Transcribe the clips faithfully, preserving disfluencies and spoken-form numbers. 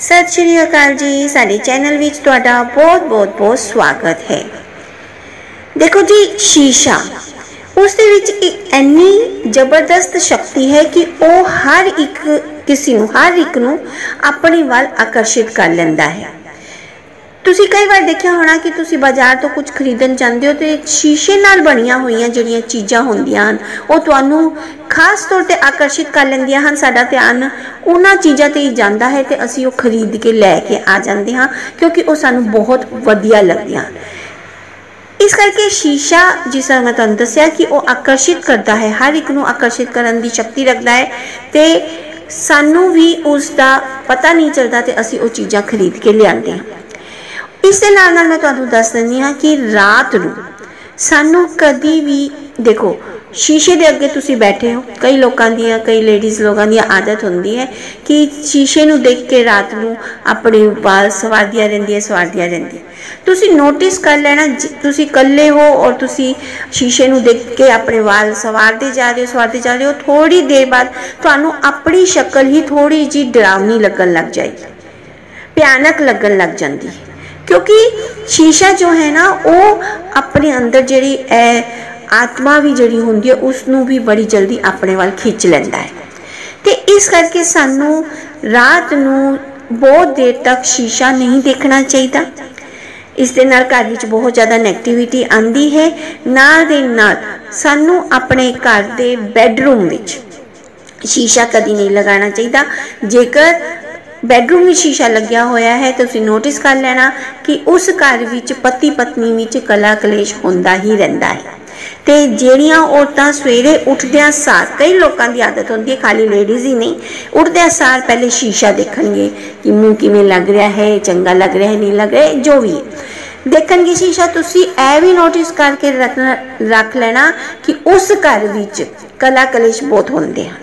सत श्री अकाल जी, साडे चैनल विच तुहाडा बहुत बहुत बहुत स्वागत है। देखो जी, शीशा उस दे विच एक इन्नी जबरदस्त शक्ति है कि वह हर एक किसी नूं हर एक नूं अपने वाल आकर्षित कर लैंदा है। तुसी कई बार देखिया होना कि तुसी बाजार तो कुछ खरीदण चाहते हो तो शीशे नाल बणिया होईयां जिहड़ियां चीज़ां होंदियां हन वो तुहानूं खास तौर पर आकर्षित कर लैंदियां हन। साडा ध्यान उन्हां चीज़ां ते ही जांदा है ते असीं ओह खरीद के लैके आ जांदे हां क्योंकि वो सानूं बहुत वधिया लगदियां। इस करके शीशा जिस तरह मैं तुहानूं दस्सिया कि वह आकर्षित करता है, हर एक नूं आकर्षित करन दी शक्ति रखता है ते सानूं भी उसका पता नहीं चलता ते असीं ओह चीज़ां खरीद के लिआंदे हां। इस दे नाल नाल मैं तुहानूं दस दिंदी हां कि रात नूं सानूं कदी भी देखो शीशे दे अगे तुसी बैठे हो, कई लोगों दी कई लेडीज़ लोगों की आदत होंदी है कि शीशे नूं देख के रात नूं अपने बाल सवारदियां रहिंदियां सवारदियां रहिंदियां। तुसी नोटिस कर लेना, तुसी कल्ले हो और तुसी शीशे नूं देख के अपने वाल सवारते जा रहे हो सवारते जा रहे हो, थोड़ी देर बाद तुहानूं अपनी शक्ल ही थोड़ी जी डरावनी लगन लग जाएगी, भयानक लगन लग जाती है। क्योंकि शीशा जो है ना वो अपने अंदर जिहड़ी आत्मा भी जिहड़ी होंदी है उसनूं भी बड़ी जल्दी अपने वाल खिंच लैंदा है। तो इस करके सानूं रात नूं बहुत देर तक शीशा नहीं देखना चाहिए। इस दे नाल घर विच बहुत ज़्यादा नैगेटिविटी आंदी है। नाल दे नाल सानूं अपने घर दे बैडरूम विच शीशा कदी नहीं लगाना चाहिए। जेकर बैडरूम में शीशा लग्या होया है तो तुसीं नोटिस कर लेना कि उस घर विच पति पत्नी विच कला कलेश होंदा ही रहिंदा है। ते ਜਿਹੜੀਆਂ औरतां सवेरे उठदियां सार, कई लोगों की आदत होती है, खाली लेडीज़ ही नहीं, उठदियां सार पहले शीशा देखणगे कि मुँह किवें लग रहा है, चंगा लग रहा है, नहीं लग रहा है, जो भी है देखणगे शीशा। तुसीं ऐ भी नोटिस करके रखना रख लेना कि उस घर विच कला कलेश बहुत होंदे हैं।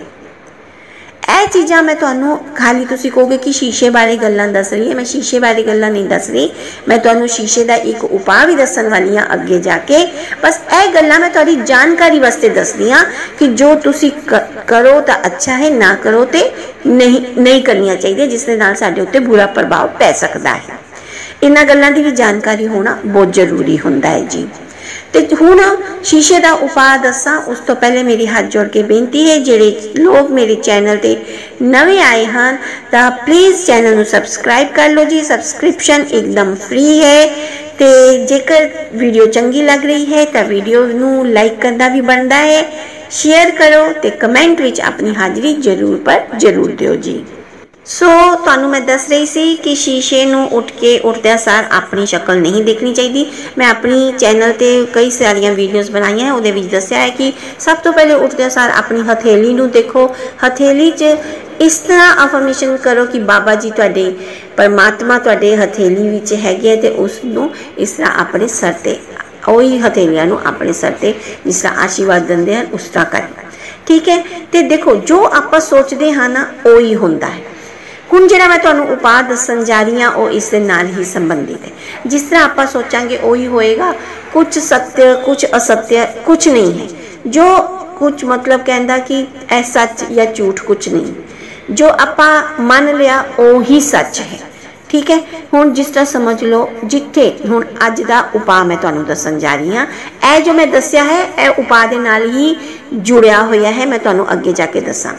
ਇਹ चीज़ां मैं तुहानूं खाली तुसीं कहोगे कि शीशे बारे गल्लां दस रही है, मैं शीशे बारे गल्लां नहीं दस रही, मैं तुहानूं शीशे का एक उपाय भी दस्सण वाली हां अगे जाके। बस ਇਹ गल्लां मैं तुहाडी जानकारी वास्ते दसदी हां कि जो तुसीं करो तो अच्छा है, ना करो तो नहीं नहीं करनियां चाहिए, जिस दे नाल साडे उत्ते बुरा प्रभाव पै सकदा है। इन्हां गल्लां दी भी जानकारी होना बहुत जरूरी हुंदा है जी। तो हुण शीशे का उपाय दसा उस तो पहले मेरी हाथ जोड़ के बेनती है, जिहड़े लोग मेरे चैनल ते नवे आए हैं तो प्लीज़ चैनल नूं सबसक्राइब कर लो जी। सबसक्रिप्शन एकदम फ्री है। तो जेकर वीडियो चंगी लग रही है तो वीडियो नूं लाइक करना भी बनता है, शेयर करो तो कमेंट विच अपनी हाजिरी जरूर पर जरूर दिओ जी। सो so, तुहानूं मैं दस रही सी कि शीशे नूं उठ के उठदियां सार अपनी शक्ल नहीं देखनी चाहिए। मैं अपनी चैनल ते कई सारिया वीडियोज़ बनाई हैं, उहदे विच दस्सिया है कि सब तो पहले उठदियां सार अपनी हथेली नूं देखो, हथेली च इस तरह अफर्मेशन करो कि बाबा जी तुहाडे परमात्मा तुहाडे हथेली विच हैगे है, तो उसनूं इस तरह अपने सर ते ओही हथेलियां नूं अपने सर ते जिस तरह आशीर्वाद दिंदे हैं उस तरह करो, ठीक है। तो देखो जो आपां सोचदे हां ना ओही हुंदा है। हुण जिहड़ा मैं तुहानूं उपाय दस्सण जा रही हाँ वो इस दे नाल ही संबंधित है। जिस तरह आपां सोचांगे उही होएगा। कुछ सत्य कुछ असत्य कुछ नहीं है, जो कुछ मतलब कहंदा कि ऐ सच या झूठ कुछ नहीं, जो आपां मान लिया उही सच है, ठीक है। हुण जिस तरह समझ लो जिथे हुण अज दा उपाय मैं तुहानूं दस्सण जा रही हाँ, ऐ जो मैं दस्सिया है ऐ उपाय दे नाल ही जुड़िया होया है। मैं तुहानूं अगे जाके दस्सां।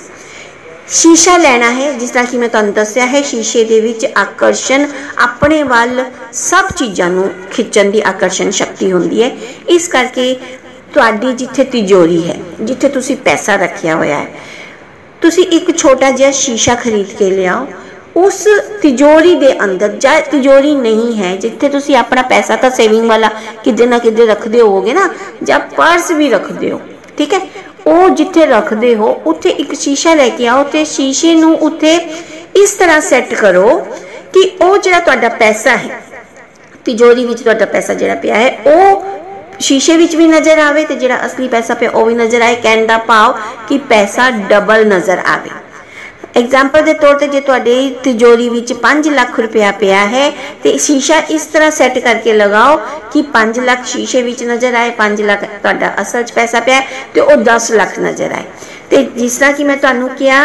शीशा लेना है, जिस तरह कि मैं तुहानूं दस्सिया है, शीशे दे विच आकर्षण अपने वाल सब चीज़ां नूं खिच्चण दी आकर्षण शक्ति होंदी है। इस करके तुहाडी जिथे तिजोरी है, जिथे तुसीं पैसा रखिया होया है, तुसीं एक छोटा जिहा शीशा खरीद के लिआओ। उस तिजोरी दे अंदर जा तिजोरी नहीं है जिथे तुसीं अपना पैसा तो सेविंग वाला किधर ना किधर रखते होगे ना, जब पर्स भी रखते हो, ठीक है, वो जिथे रखते हो उत्थे एक शीशा लेके आओ तो शीशे नूं उत्थे इस तरह सैट करो कि वो जिहड़ा तुहाडा पैसा है तिजोरी विच तुहाडा पैसा जिहड़ा पिया है वो शीशे विच भी नज़र आवे ते जिहड़ा असली पैसा पिया वो भी नज़र आए। कहण दा भाव कि पैसा डबल नज़र आवे। एग्जाम्पल के तौर पर जो तुहाडे तिजोरी विच पाँच लाख रुपया पिया है तो शीशा इस तरह सैट करके लगाओ कि पाँच लाख शीशे विच नज़र आए, पाँच लाख तुहाडा असल च पैसा पिया है तो वो दस लाख नज़र आए। तो जिस तरह कि मैं तुहानूं कहा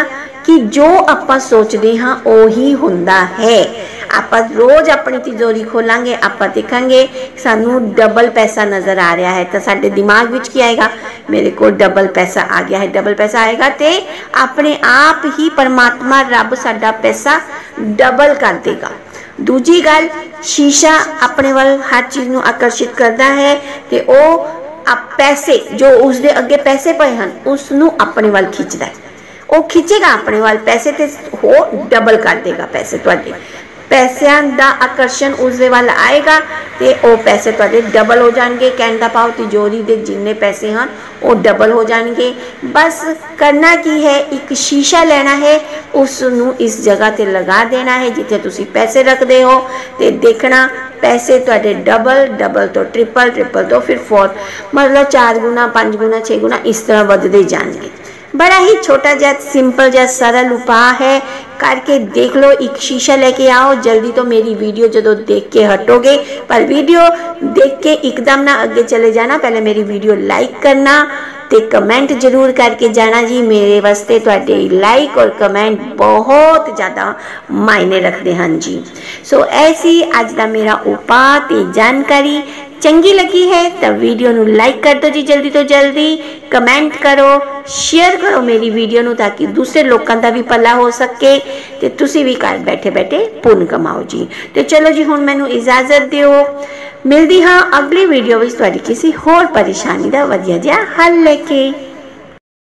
कि जो आपां सोचते हाँ उही हुंदा है। आपां रोज अपनी तिजोरी खोलांगे, आपां देखांगे सानू डबल पैसा नज़र आ रहा है, तो साडे दिमाग विच की आएगा, मेरे को डबल पैसा आ गया है। डबल पैसा आएगा तो अपने आप ही परमात्मा रब साडा पैसा डबल कर देगा। दूजी गल, शीशा अपने वाल हर चीज़ नू आकर्षित करता है तो वह पैसे जो उसके अगे पैसे पे हैं उसनू अपने वाल खिंचता है, वो खिंचेगा अपने वाल पैसे ते हो डबल कर देगा पैसे तुहाडे। पैसों का आकर्षण उसके वाल आएगा तो वो पैसे तुहाडे डबल हो जाएंगे। कहने का भाव तिजोरी के जिन्ने पैसे हैं वो डबल हो जाएंगे। बस करना की है, एक शीशा लेना है, उसनू इस जगह ते लगा देना है जिथे तुसी पैसे रखते हो, तो देखना पैसे तुहाडे डबल डबल तो ट्रिपल ट्रिपल तो फिर फोर, मतलब चार गुना पाँच गुना छे गुना इस तरह बढ़ते जाएंगे। बड़ा ही छोटा जा सिंपल जा सरल उपाय है, करके देख लो। एक शीशा लेके आओ जल्दी, तो मेरी वीडियो जो देख के हटोगे, पर वीडियो देख के एकदम ना आगे चले जाना, पहले मेरी वीडियो लाइक करना ते कमेंट जरूर करके जाना जी। मेरे वास्ते तुहाडे लाइक और कमेंट बहुत ज़्यादा मायने रखते हैं जी। सो ऐसी अज का मेरा उपाय ते जानकारी चंगी लगी है तो वीडियो नू लाइक कर दो जी जल्दी तो जल्दी, कमेंट करो, शेयर करो मेरी वीडियो नू, ताकि दूसरे लोगों का भी भला हो सके ते तुसी भी घर बैठे बैठे पुण्य कमाओ जी। तो चलो जी हुण मैनू इजाजत दिओ, मिलदी हाँ अगली वीडियो विच तुहाडी किसी होर परेशानी का वधिया जिहा हल लेके।